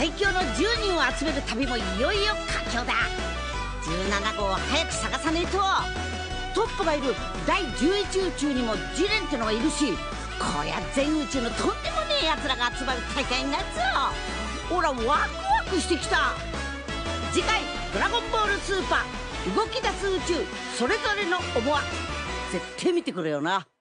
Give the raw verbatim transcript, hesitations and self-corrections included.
最強のじゅうにんを集める旅もいよいよ佳境だ。じゅうななごうを早く探さねえと。トップがいるだいじゅういち宇宙にもジレンってのがいるし、こりゃ全宇宙のとんでもねえ奴らが集まる大会になるぞ。ほらワクワクしてきた。次回「ドラゴンボールスーパー動き出す宇宙それぞれの思惑」絶対見てくれよな。